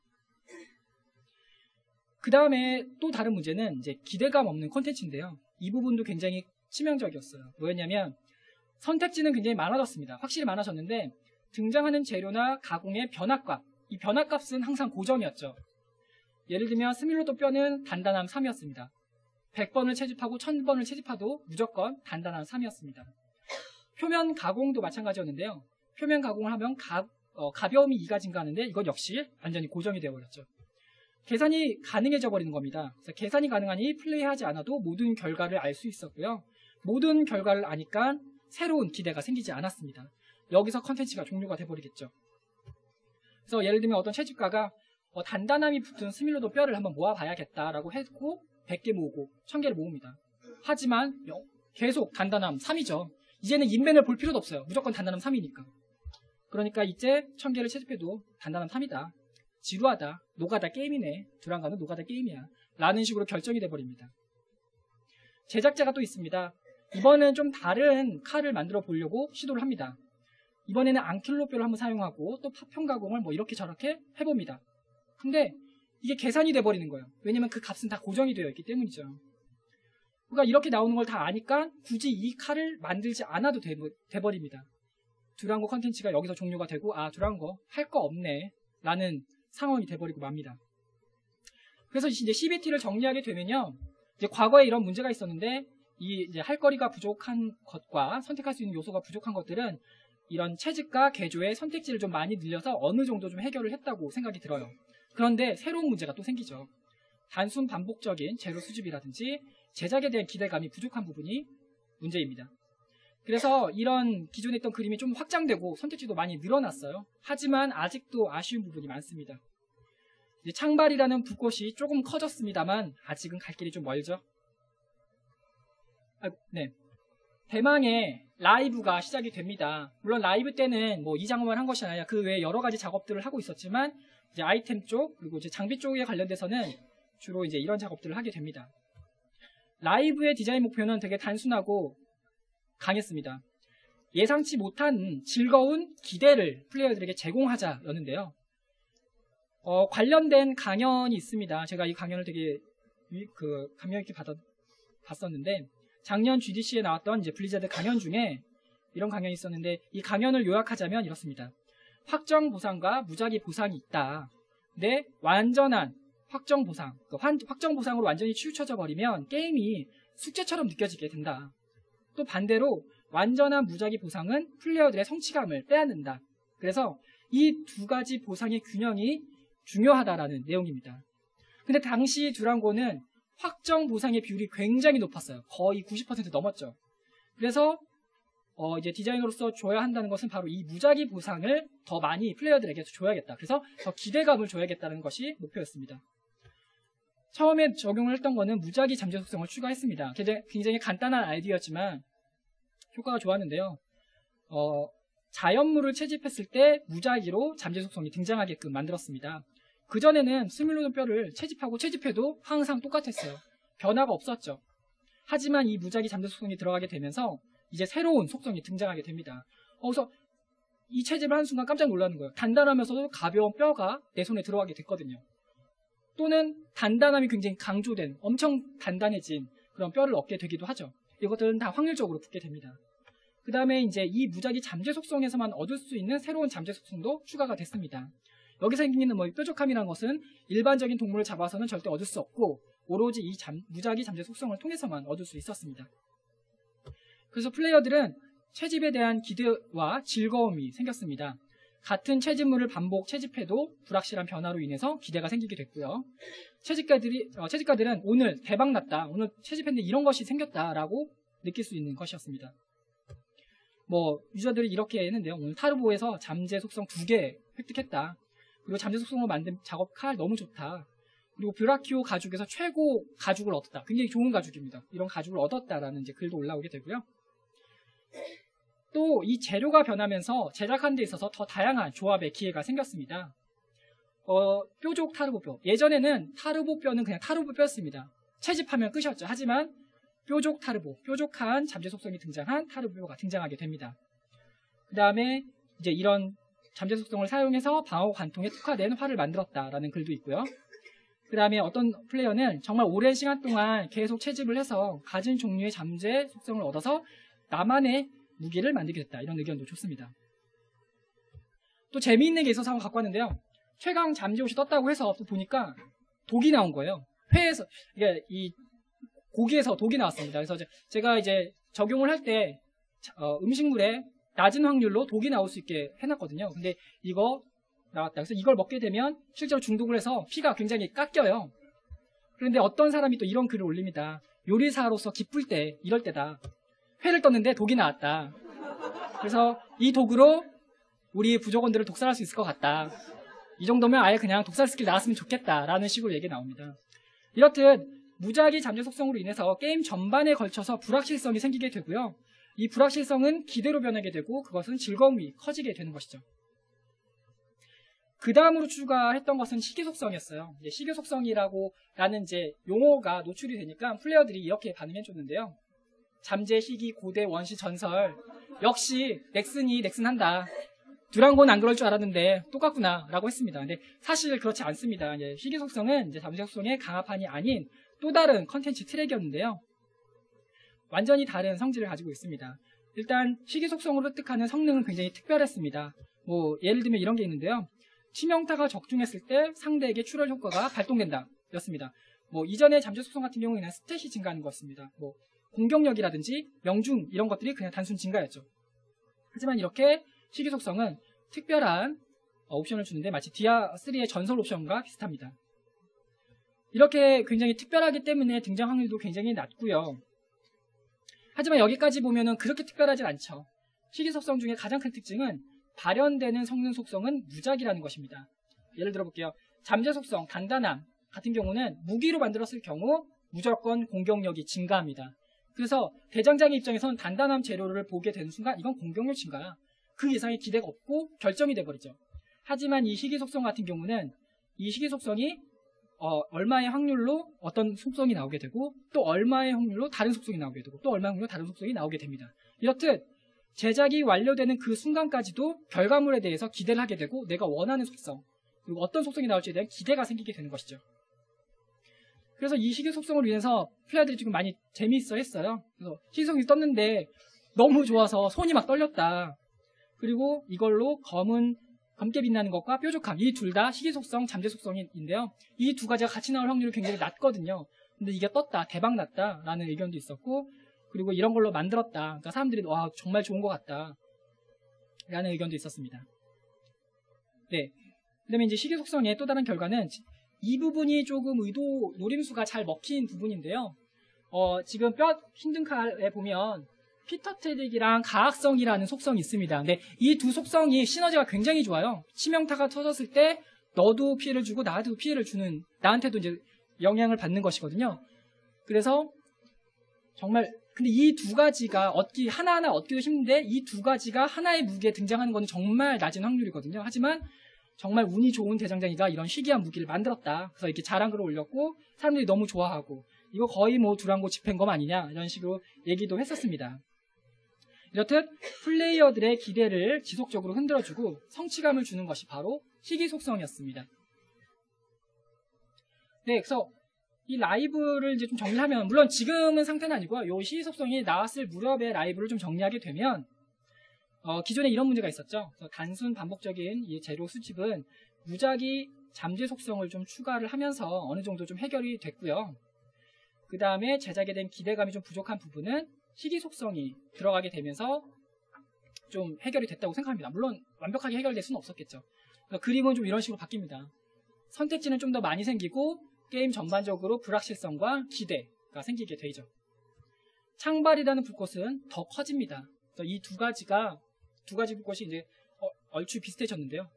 그 다음에 또 다른 문제는 이제 기대감 없는 콘텐츠인데요. 이 부분도 굉장히 치명적이었어요. 뭐였냐면 선택지는 굉장히 많아졌습니다. 확실히 많아졌는데 등장하는 재료나 가공의 변화값, 이 변화값은 항상 고정이었죠. 예를 들면 스밀로도 뼈는 단단함 3이었습니다. 100번을 채집하고 1000번을 채집해도 무조건 단단한 3이었습니다. 표면 가공도 마찬가지였는데요. 표면 가공을 하면 가벼움이 2가 증가하는데 이건 역시 완전히 고정이 되어버렸죠. 계산이 가능해져 버리는 겁니다. 그래서 계산이 가능하니 플레이하지 않아도 모든 결과를 알 수 있었고요. 모든 결과를 아니까 새로운 기대가 생기지 않았습니다. 여기서 컨텐츠가 종료가 돼버리겠죠. 그래서 예를 들면 어떤 채집가가 단단함이 붙은 스밀로도 뼈를 한번 모아봐야겠다라고 했고 100개 모으고 1000개를 모읍니다. 하지만 계속 단단함 3이죠. 이제는 인벤을 볼 필요도 없어요. 무조건 단단함 3이니까. 그러니까 이제 1000개를 채집해도 단단함 3이다. 지루하다. 노가다 게임이네. 듀랑가는 노가다 게임이야. 라는 식으로 결정이 돼버립니다. 제작자가 또 있습니다. 이번엔 좀 다른 칼을 만들어 보려고 시도를 합니다. 이번에는 앙킬로뼈를 한번 사용하고 또 파편 가공을 뭐 이렇게 저렇게 해봅니다. 근데 이게 계산이 돼버리는 거예요. 왜냐면 그 값은 다 고정이 되어 있기 때문이죠. 그러니까 이렇게 나오는 걸 다 아니까 굳이 이 칼을 만들지 않아도 돼버립니다. 듀랑고 컨텐츠가 여기서 종료가 되고 듀랑고 할 거 없네 라는 상황이 돼버리고 맙니다. 그래서 이제 CBT를 정리하게 되면요. 이제 과거에 이런 문제가 있었는데 이제 할 거리가 부족한 것과 선택할 수 있는 요소가 부족한 것들은 이런 채집과 개조의 선택지를 좀 많이 늘려서 어느 정도 좀 해결을 했다고 생각이 들어요. 그런데 새로운 문제가 또 생기죠. 단순 반복적인 재료 수집이라든지 제작에 대한 기대감이 부족한 부분이 문제입니다. 그래서 이런 기존에 있던 그림이 좀 확장되고 선택지도 많이 늘어났어요. 하지만 아직도 아쉬운 부분이 많습니다. 이제 창발이라는 불꽃이 조금 커졌습니다만 아직은 갈 길이 좀 멀죠. 네. 대망의 라이브가 시작이 됩니다. 물론 라이브 때는 뭐 이 작업만 한 것이 아니라 그 외에 여러 가지 작업들을 하고 있었지만 이제 아이템 쪽 그리고 이제 장비 쪽에 관련돼서는 주로 이제 이런 작업들을 하게 됩니다. 라이브의 디자인 목표는 되게 단순하고 강했습니다. 예상치 못한 즐거운 기대를 플레이어들에게 제공하자였는데요. 관련된 강연이 있습니다. 제가 이 강연을 되게 감명 있게 봤었는데 작년 GDC에 나왔던 이제 블리자드 강연 중에 이런 강연이 있었는데 이 강연을 요약하자면 이렇습니다. 확정 보상과 무작위 보상이 있다. 근데 완전한 확정 보상, 확정 보상으로 완전히 치우쳐져 버리면 게임이 숙제처럼 느껴지게 된다. 또 반대로 완전한 무작위 보상은 플레이어들의 성취감을 빼앗는다. 그래서 이 두 가지 보상의 균형이 중요하다라는 내용입니다. 근데 당시 듀랑고는 확정 보상의 비율이 굉장히 높았어요. 거의 90% 넘었죠. 그래서 이제 디자이너로서 줘야 한다는 것은 바로 이 무작위 보상을 더 많이 플레이어들에게 줘야겠다. 그래서 더 기대감을 줘야겠다는 것이 목표였습니다. 처음에 적용을 했던 거는 무작위 잠재 속성을 추가했습니다. 굉장히 간단한 아이디어였지만 효과가 좋았는데요. 자연물을 채집했을 때 무작위로 잠재 속성이 등장하게끔 만들었습니다. 그전에는 스밀로돈 뼈를 채집하고 채집해도 항상 똑같았어요. 변화가 없었죠. 하지만 이 무작위 잠재 속성이 들어가게 되면서 이제 새로운 속성이 등장하게 됩니다. 그래서 이 채집을 하는 순간 깜짝 놀라는 거예요. 단단하면서도 가벼운 뼈가 내 손에 들어가게 됐거든요. 또는 단단함이 굉장히 강조된 엄청 단단해진 그런 뼈를 얻게 되기도 하죠. 이것들은 다 확률적으로 붙게 됩니다. 그 다음에 이제 이 무작위 잠재 속성에서만 얻을 수 있는 새로운 잠재 속성도 추가가 됐습니다. 여기서 생기는 뾰족함이라는 것은 일반적인 동물을 잡아서는 절대 얻을 수 없고 오로지 이 무작위 잠재 속성을 통해서만 얻을 수 있었습니다. 그래서 플레이어들은 채집에 대한 기대와 즐거움이 생겼습니다. 같은 채집물을 반복 채집해도 불확실한 변화로 인해서 기대가 생기게 됐고요. 채집가들은 오늘 대박났다. 오늘 채집했는데 이런 것이 생겼다라고 느낄 수 있는 것이었습니다. 유저들이 이렇게 했는데요. 오늘 타르보에서 잠재 속성 2개 획득했다. 그리고 잠재 속성으로 만든 작업 칼 너무 좋다. 그리고 뷰라키오 가죽에서 최고 가죽을 얻었다. 굉장히 좋은 가죽입니다. 이런 가죽을 얻었다라는 이제 글도 올라오게 되고요. 또 이 재료가 변하면서 제작하는 데 있어서 더 다양한 조합의 기회가 생겼습니다. 뾰족 타르보뼈. 예전에는 타르보뼈는 그냥 타르보뼈였습니다. 채집하면 끝이었죠. 하지만 뾰족 타르보, 뾰족한 잠재 속성이 등장한 타르보뼈가 등장하게 됩니다. 그 다음에 이제 이런 잠재 속성을 사용해서 방어 관통에 특화된 활을 만들었다라는 글도 있고요. 그 다음에 어떤 플레이어는 정말 오랜 시간 동안 계속 채집을 해서 가진 종류의 잠재 속성을 얻어서 나만의 무기를 만들게 됐다. 이런 의견도 좋습니다. 또 재미있는 게 있어서 한번 갖고 왔는데요. 최강 잠재옷이 떴다고 해서 또 보니까 독이 나온 거예요. 회에서, 이게 이 고기에서 독이 나왔습니다. 그래서 제가 이제 적용을 할 때 음식물에 낮은 확률로 독이 나올 수 있게 해놨거든요. 근데 이거 나왔다. 그래서 이걸 먹게 되면 실제로 중독을 해서 피가 굉장히 깎여요. 그런데 어떤 사람이 또 이런 글을 올립니다. 요리사로서 기쁠 때, 이럴 때다. 회를 떴는데 독이 나왔다. 그래서 이 독으로 우리 부족원들을 독살할 수 있을 것 같다. 이 정도면 아예 그냥 독살 스킬 나왔으면 좋겠다라는 식으로 얘기 나옵니다. 이렇듯 무작위 잠재 속성으로 인해서 게임 전반에 걸쳐서 불확실성이 생기게 되고요. 이 불확실성은 기대로 변하게 되고 그것은 즐거움이 커지게 되는 것이죠. 그 다음으로 추가했던 것은 시기 속성이었어요. 시기 속성이라고 라는 이제 용어가 노출이 되니까 플레이어들이 이렇게 반응해줬는데요. 잠재, 시기, 고대, 원시, 전설. 역시 넥슨이 넥슨한다. 듀랑고는 안 그럴 줄 알았는데 똑같구나 라고 했습니다. 근데 사실 그렇지 않습니다. 시기 속성은 이제 잠재 속성의 강화판이 아닌 또 다른 컨텐츠 트랙이었는데요. 완전히 다른 성질을 가지고 있습니다. 일단 시기 속성으로 획득하는 성능은 굉장히 특별했습니다. 예를 들면 이런 게 있는데요. 치명타가 적중했을 때 상대에게 출혈 효과가 발동된다 였습니다. 이전에 잠재 속성 같은 경우에는 스탯이 증가하는 거였습니다. 공격력이라든지 명중 이런 것들이 그냥 단순 증가였죠. 하지만 이렇게 시기 속성은 특별한 옵션을 주는데 마치 디아3의 전설 옵션과 비슷합니다. 이렇게 굉장히 특별하기 때문에 등장 확률도 굉장히 낮고요. 하지만 여기까지 보면은 그렇게 특별하진 않죠. 시기 속성 중에 가장 큰 특징은 발현되는 성능 속성은 무작위라는 것입니다. 예를 들어 볼게요. 잠재 속성, 단단함 같은 경우는 무기로 만들었을 경우 무조건 공격력이 증가합니다. 그래서 대장장의 입장에서는 단단함 재료를 보게 되는 순간 이건 공격력 증가야. 그 이상의 기대가 없고 결정이 돼버리죠. 하지만 이 시기 속성 같은 경우는 이 시기 속성이 얼마의 확률로 어떤 속성이 나오게 되고 또 얼마의 확률로 다른 속성이 나오게 되고 또 얼마의 확률로 다른 속성이 나오게 됩니다. 이렇듯 제작이 완료되는 그 순간까지도 결과물에 대해서 기대를 하게 되고 내가 원하는 속성 그리고 어떤 속성이 나올지에 대한 기대가 생기게 되는 것이죠. 그래서 이 시기 속성으로 인해서 플레이어들이 지금 많이 재미있어 했어요. 그래서 시기 속성이 떴는데 너무 좋아서 손이 막 떨렸다. 그리고 이걸로 검게 빛나는 것과 뾰족함 이 둘 다 시기 속성, 잠재 속성인데요. 이 두 가지가 같이 나올 확률이 굉장히 낮거든요. 근데 이게 떴다, 대박 났다 라는 의견도 있었고 그리고 이런 걸로 만들었다. 그러니까 사람들이 와 정말 좋은 것 같다 라는 의견도 있었습니다. 네. 그다음에 이제 시기 속성의 또 다른 결과는 이 부분이 조금 노림수가 잘 먹힌 부분인데요. 지금 뼈 힘든 칼에 보면 피터 트릭이랑 가학성이라는 속성이 있습니다. 근데 이 두 속성이 시너지가 굉장히 좋아요. 치명타가 터졌을 때 너도 피해를 주고 나한테도 피해를 주는 나한테도 이제 영향을 받는 것이거든요. 그래서 정말 근데 이 두 가지가 하나하나 얻기도 힘든데 이 두 가지가 하나의 무기에 등장하는 건 정말 낮은 확률이거든요. 하지만 정말 운이 좋은 대장장이가 이런 희귀한 무기를 만들었다. 그래서 이렇게 자랑글을 올렸고 사람들이 너무 좋아하고 이거 거의 듀랑고 집행검 아니냐 이런 식으로 얘기도 했었습니다. 이렇듯 플레이어들의 기대를 지속적으로 흔들어주고 성취감을 주는 것이 바로 시기 속성이었습니다. 네, 그래서 이 라이브를 이제 좀 정리하면 물론 지금은 상태는 아니고요. 이 시기 속성이 나왔을 무렵의 라이브를 좀 정리하게 되면 기존에 이런 문제가 있었죠. 그래서 단순 반복적인 이 재료 수집은 무작위 잠재 속성을 좀 추가를 하면서 어느 정도 좀 해결이 됐고요. 그 다음에 제작에 대한 기대감이 좀 부족한 부분은 시기 속성이 들어가게 되면서 좀 해결이 됐다고 생각합니다. 물론 완벽하게 해결될 수는 없었겠죠. 그러니까 그림은 좀 이런 식으로 바뀝니다. 선택지는 좀 더 많이 생기고 게임 전반적으로 불확실성과 기대가 생기게 되죠. 창발이라는 불꽃은 더 커집니다. 이 두 가지 불꽃이 이제 얼추 비슷해졌는데요.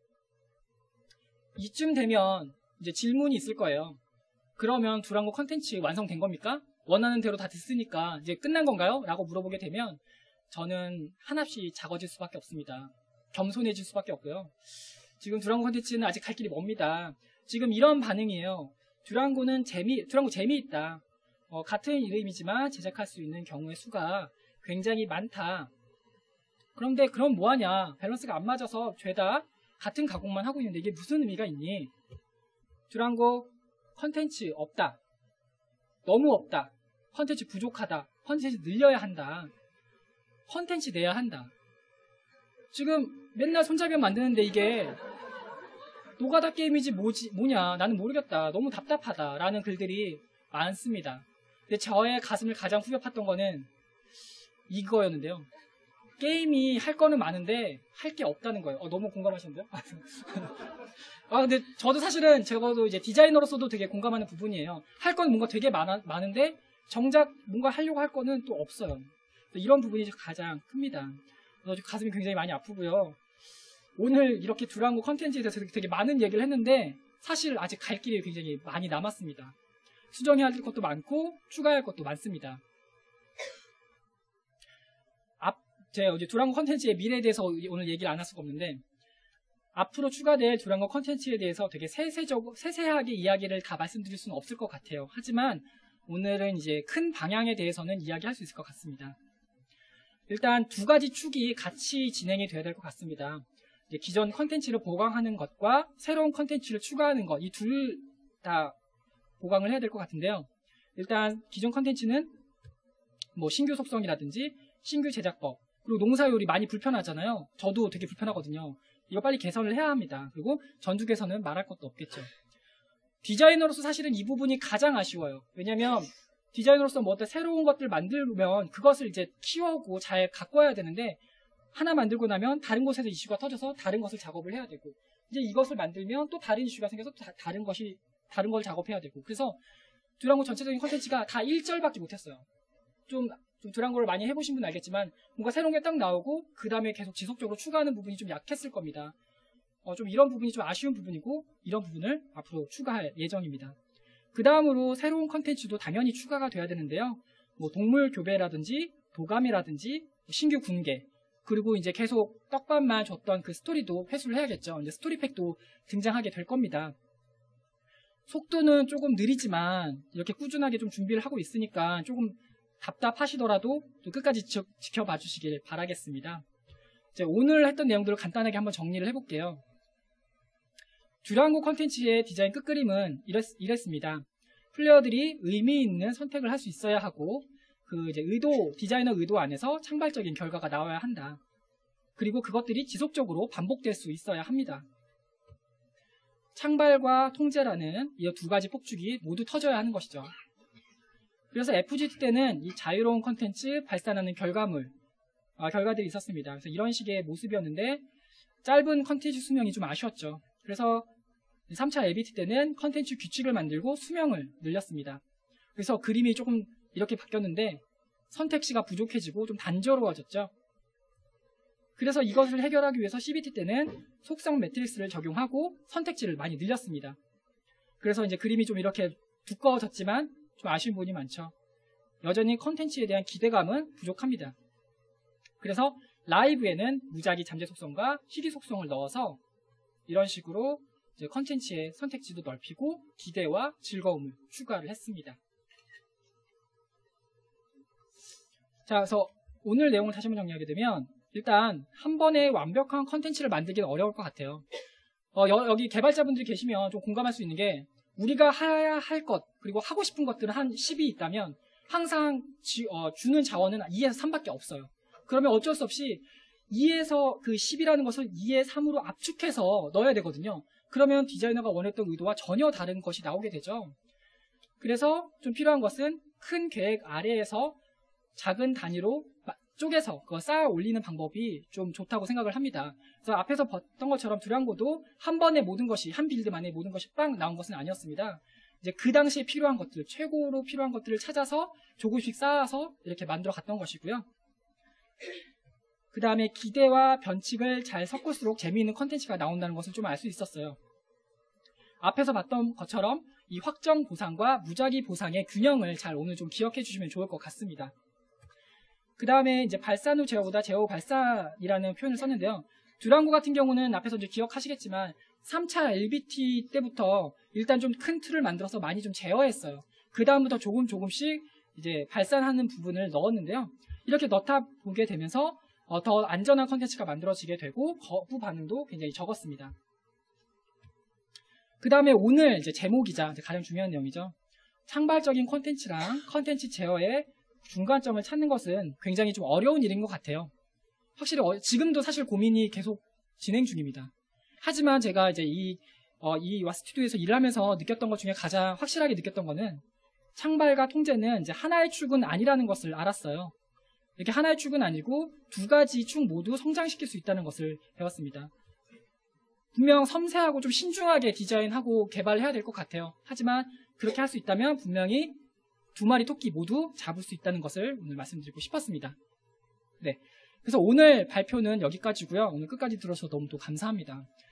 이쯤 되면 이제 질문이 있을 거예요. 그러면 듀랑고 컨텐츠 완성된 겁니까? 원하는 대로 다 됐으니까 이제 끝난 건가요? 라고 물어보게 되면 저는 한없이 작아질 수밖에 없습니다. 겸손해질 수밖에 없고요. 지금 듀랑고 컨텐츠는 아직 갈 길이 멉니다. 지금 이런 반응이에요. 듀랑고 재미있다. 같은 이름이지만 제작할 수 있는 경우의 수가 굉장히 많다. 그런데 그럼 뭐하냐? 밸런스가 안 맞아서 죄다 같은 가공만 하고 있는데 이게 무슨 의미가 있니? 듀랑고 컨텐츠 없다. 너무 없다. 컨텐츠 부족하다. 컨텐츠 늘려야 한다. 컨텐츠 내야 한다. 지금 맨날 손잡이 만드는데 이게 노가다 게임이지 뭐냐 나는 모르겠다. 너무 답답하다 라는 글들이 많습니다. 근데 저의 가슴을 가장 후벼 팠던 거는 이거였는데요. 게임이 할 거는 많은데 할 게 없다는 거예요. 너무 공감하시는데요? 근데 저도 사실은 적어도 이제 디자이너로서도 되게 공감하는 부분이에요. 할 건 뭔가 되게 많은데 정작 뭔가 하려고 할 거는 또 없어요. 이런 부분이 가장 큽니다. 그래서 가슴이 굉장히 많이 아프고요. 오늘 이렇게 두랑고 컨텐츠에 대해서 되게 많은 얘기를 했는데 사실 아직 갈 길이 굉장히 많이 남았습니다. 수정해야 할 것도 많고 추가할 것도 많습니다. 제가 이제 두랑고 컨텐츠의 미래에 대해서 오늘 얘기를 안 할 수가 없는데 앞으로 추가될 두랑고 컨텐츠에 대해서 되게 세세하게 이야기를 다 말씀드릴 수는 없을 것 같아요. 하지만 오늘은 이제 큰 방향에 대해서는 이야기할 수 있을 것 같습니다. 일단 두 가지 축이 같이 진행이 돼야 될 것 같습니다. 이제 기존 컨텐츠를 보강하는 것과 새로운 컨텐츠를 추가하는 것, 이 둘 다 보강을 해야 될 것 같은데요. 일단 기존 컨텐츠는 뭐 신규 속성이라든지 신규 제작법, 그리고 농사요리 많이 불편하잖아요. 저도 되게 불편하거든요. 이거 빨리 개선을 해야 합니다. 그리고 전주 개선은 말할 것도 없겠죠. 디자이너로서 사실은 이 부분이 가장 아쉬워요. 왜냐면 디자이너로서 뭐 어떤 새로운 것들 만들면 그것을 이제 키워오고 잘 갖고 와야 되는데 하나 만들고 나면 다른 곳에서 이슈가 터져서 다른 것을 작업을 해야 되고 이제 이것을 만들면 또 다른 이슈가 생겨서 다른 걸 작업해야 되고 그래서 두랑고 전체적인 컨텐츠가 다 1절밖에 못했어요. 좀 두랑고를 많이 해보신 분은 알겠지만 뭔가 새로운 게 딱 나오고 그 다음에 계속 지속적으로 추가하는 부분이 좀 약했을 겁니다. 좀 이런 부분이 좀 아쉬운 부분이고 이런 부분을 앞으로 추가할 예정입니다. 그 다음으로 새로운 컨텐츠도 당연히 추가가 돼야 되는데요. 뭐 동물 교배라든지 도감이라든지 신규 군계 그리고 이제 계속 떡밥만 줬던 그 스토리도 회수를 해야겠죠. 이제 스토리팩도 등장하게 될 겁니다. 속도는 조금 느리지만 이렇게 꾸준하게 좀 준비를 하고 있으니까 조금 답답하시더라도 또 끝까지 지켜봐 주시길 바라겠습니다. 이제 오늘 했던 내용들을 간단하게 한번 정리를 해볼게요. 두랑고 컨텐츠의 디자인 끝그림은 이랬습니다. 플레이어들이 의미 있는 선택을 할 수 있어야 하고 그 이제 디자이너 의도 안에서 창발적인 결과가 나와야 한다. 그리고 그것들이 지속적으로 반복될 수 있어야 합니다. 창발과 통제라는 이 두 가지 폭축이 모두 터져야 하는 것이죠. 그래서 FGT 때는 이 자유로운 컨텐츠 발산하는 결과들이 있었습니다. 그래서 이런 식의 모습이었는데 짧은 컨텐츠 수명이 좀 아쉬웠죠. 그래서 3차 LBT 때는 컨텐츠 규칙을 만들고 수명을 늘렸습니다. 그래서 그림이 조금 이렇게 바뀌었는데 선택지가 부족해지고 좀 단조로워졌죠. 그래서 이것을 해결하기 위해서 CBT 때는 속성 매트릭스를 적용하고 선택지를 많이 늘렸습니다. 그래서 이제 그림이 좀 이렇게 두꺼워졌지만 좀 아쉬운 부분이 많죠. 여전히 컨텐츠에 대한 기대감은 부족합니다. 그래서 라이브에는 무작위 잠재 속성과 희귀 속성을 넣어서 이런 식으로 이제 컨텐츠의 선택지도 넓히고 기대와 즐거움을 추가를 했습니다. 자, 그래서 오늘 내용을 다시 한번 정리하게 되면 일단 한 번에 완벽한 컨텐츠를 만들기는 어려울 것 같아요. 여기 개발자분들이 계시면 좀 공감할 수 있는 게 우리가 해야 할 것 그리고 하고 싶은 것들은 한 10이 있다면 항상 주는 자원은 2에서 3밖에 없어요. 그러면 어쩔 수 없이 2에서 그 10이라는 것을 2의 3으로 압축해서 넣어야 되거든요. 그러면 디자이너가 원했던 의도와 전혀 다른 것이 나오게 되죠. 그래서 좀 필요한 것은 큰 계획 아래에서 작은 단위로 쪼개서 그거 쌓아 올리는 방법이 좀 좋다고 생각을 합니다. 그래서 앞에서 봤던 것처럼 두랑고도 한 번에 모든 것이 한 빌드만에 모든 것이 빵 나온 것은 아니었습니다. 이제 그 당시에 필요한 것들, 최고로 필요한 것들을 찾아서 조금씩 쌓아서 이렇게 만들어 갔던 것이고요. 그 다음에 기대와 변칙을 잘 섞을수록 재미있는 컨텐츠가 나온다는 것을 좀 알 수 있었어요. 앞에서 봤던 것처럼 이 확정 보상과 무작위 보상의 균형을 잘 오늘 좀 기억해 주시면 좋을 것 같습니다. 그 다음에 이제 발산 후 제어보다 제어 후 발산이라는 표현을 썼는데요. 두랑고 같은 경우는 앞에서 이제 기억하시겠지만 3차 LBT 때부터 일단 좀 큰 틀을 만들어서 많이 좀 제어했어요. 그 다음부터 조금씩 이제 발산하는 부분을 넣었는데요. 이렇게 넣다 보게 되면서 더 안전한 컨텐츠가 만들어지게 되고 거부 반응도 굉장히 적었습니다. 그 다음에 오늘 이제 제목이자 가장 중요한 내용이죠. 창발적인 컨텐츠랑 컨텐츠 제어의 중간점을 찾는 것은 굉장히 좀 어려운 일인 것 같아요. 확실히 지금도 사실 고민이 계속 진행 중입니다. 하지만 제가 이제 이 스튜디오에서 일을 하면서 느꼈던 것 중에 가장 확실하게 느꼈던 거는 창발과 통제는 이제 하나의 축은 아니라는 것을 알았어요. 이렇게 하나의 축은 아니고 두 가지 축 모두 성장시킬 수 있다는 것을 배웠습니다. 분명 섬세하고 좀 신중하게 디자인하고 개발해야 될 것 같아요. 하지만 그렇게 할 수 있다면 분명히 두 마리 토끼 모두 잡을 수 있다는 것을 오늘 말씀드리고 싶었습니다. 네, 그래서 오늘 발표는 여기까지고요. 오늘 끝까지 들어주셔서 너무 또 감사합니다.